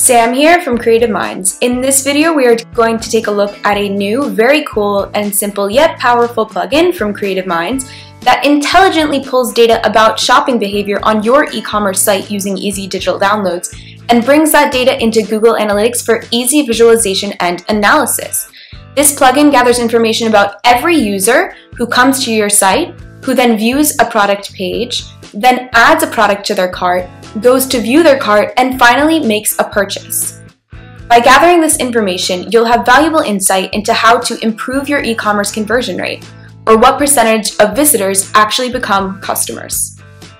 Sam here from Creative Minds. In this video, we are going to take a look at a new, very cool and simple yet powerful plugin from Creative Minds that intelligently pulls data about shopping behavior on your e-commerce site using easy digital downloads and brings that data into Google Analytics for easy visualization and analysis. This plugin gathers information about every user who comes to your site, who then views a product page, then adds a product to their cart, goes to view their cart, and finally makes a purchase. By gathering this information, you'll have valuable insight into how to improve your e-commerce conversion rate, or what percentage of visitors actually become customers.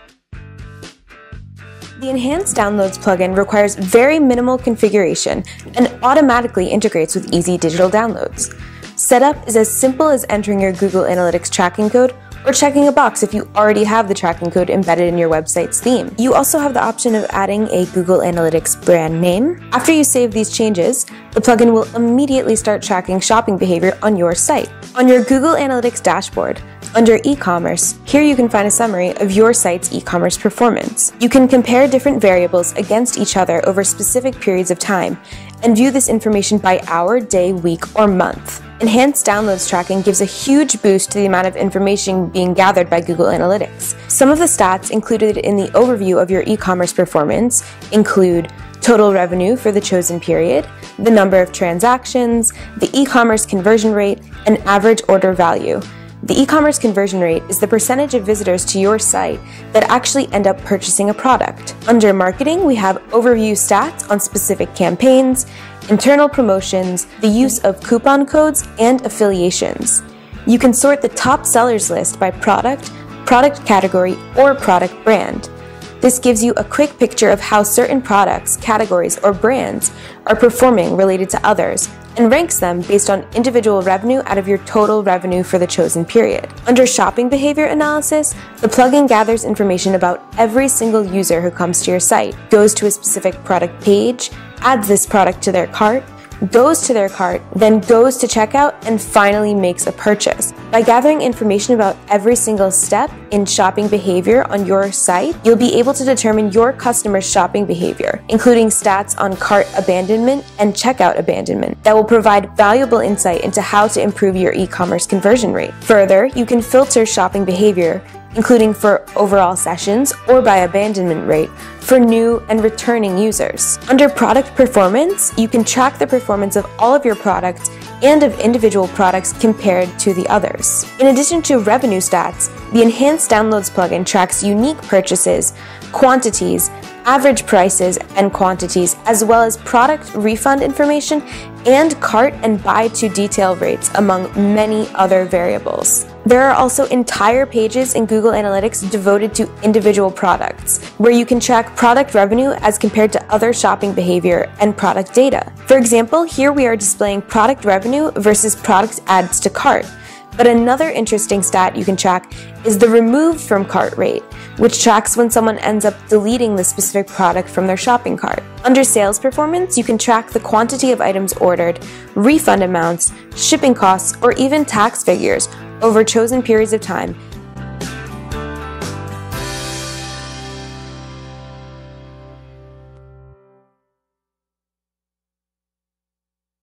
The Enhanced Downloads plugin requires very minimal configuration and automatically integrates with easy digital downloads. Setup is as simple as entering your Google Analytics tracking code or checking a box if you already have the tracking code embedded in your website's theme. You also have the option of adding a Google Analytics brand name. After you save these changes, the plugin will immediately start tracking shopping behavior on your site. On your Google Analytics dashboard, under eCommerce, here you can find a summary of your site's e-commerce performance. You can compare different variables against each other over specific periods of time and view this information by hour, day, week, or month. Enhanced Downloads tracking gives a huge boost to the amount of information being gathered by Google Analytics. Some of the stats included in the overview of your e-commerce performance include total revenue for the chosen period, the number of transactions, the e-commerce conversion rate, and average order value. The e-commerce conversion rate is the percentage of visitors to your site that actually end up purchasing a product. Under marketing, we have overview stats on specific campaigns, internal promotions, the use of coupon codes, and affiliations. You can sort the top sellers list by product, product category, or product brand. This gives you a quick picture of how certain products, categories, or brands are performing related to others, and ranks them based on individual revenue out of your total revenue for the chosen period. Under shopping behavior analysis, the plugin gathers information about every single user who comes to your site, goes to a specific product page, adds this product to their cart, goes to their cart, then goes to checkout, and finally makes a purchase. By gathering information about every single step in shopping behavior on your site, you'll be able to determine your customers' shopping behavior, including stats on cart abandonment and checkout abandonment that will provide valuable insight into how to improve your e-commerce conversion rate. Further, you can filter shopping behavior, including for overall sessions or by abandonment rate for new and returning users. Under product performance, you can track the performance of all of your products and of individual products compared to the others. In addition to revenue stats, the Enhanced Downloads plugin tracks unique purchases, quantities, average prices and quantities, as well as product refund information and cart and buy to detail rates, among many other variables. There are also entire pages in Google Analytics devoted to individual products, where you can track product revenue as compared to other shopping behavior and product data. For example, here we are displaying product revenue versus product adds to cart. But another interesting stat you can track is the removed from cart rate, which tracks when someone ends up deleting the specific product from their shopping cart. Under sales performance, you can track the quantity of items ordered, refund amounts, shipping costs, or even tax figures over chosen periods of time